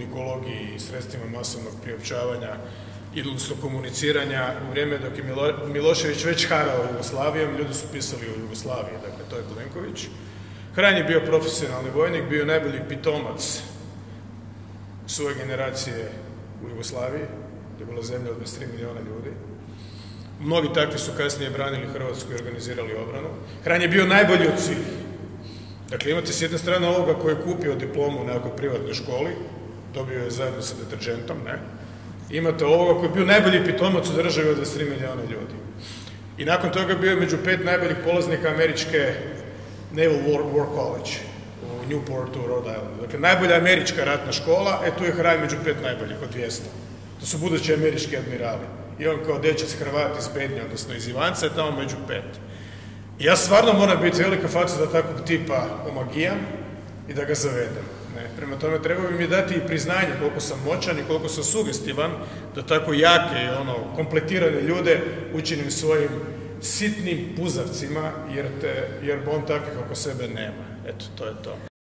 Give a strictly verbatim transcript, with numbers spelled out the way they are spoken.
komunikologiji i sredstvima masovnog priopćavanja i odnosno komuniciranja u vrijeme dok je Milo, Milošević već harao Jugoslavijom, ljudi su pisali o Jugoslaviji, dakle to je Plenković. Hran je bio profesionalni vojnik, bio najbolji pitomac svoje generacije u Jugoslaviji, to je bila zemlja od dvadeset tri milijuna ljudi. Mnogi takvi su kasnije branili Hrvatsku i organizirali obranu. Hran je bio najbolji od svih. Dakle, imate s jedne strane ovoga koji je kupio diplomu u nekoj privatnoj školi, dobio je zajedno sa deterđentom, ne? Imate ovoga koji je bio najbolji pitomac u državi od dvadeset tri milijuna ljudi. I nakon toga bio je među pet najboljih polaznika američke Naval War, War College u Newportu, Rhode Islandu. Dakle, najbolja američka ratna škola, e tu je Hran među pet najboljih od dvjesto. To su budući američki admirali. I on kao dečac Hrvat iz Bednje, odnosno iz Ivanca, je tamo među pet. I ja stvarno moram biti velika faca da takvog tipa omagijam i da ga zavedem. Ne? Prema tome, treba bi mi dati i priznanje koliko sam moćan i koliko sam sugestivan da tako jake i ono, kompletirane ljude učinim svojim sitnim puzavcima, jer, te, jer on takvih oko sebe nema. Eto, to je to.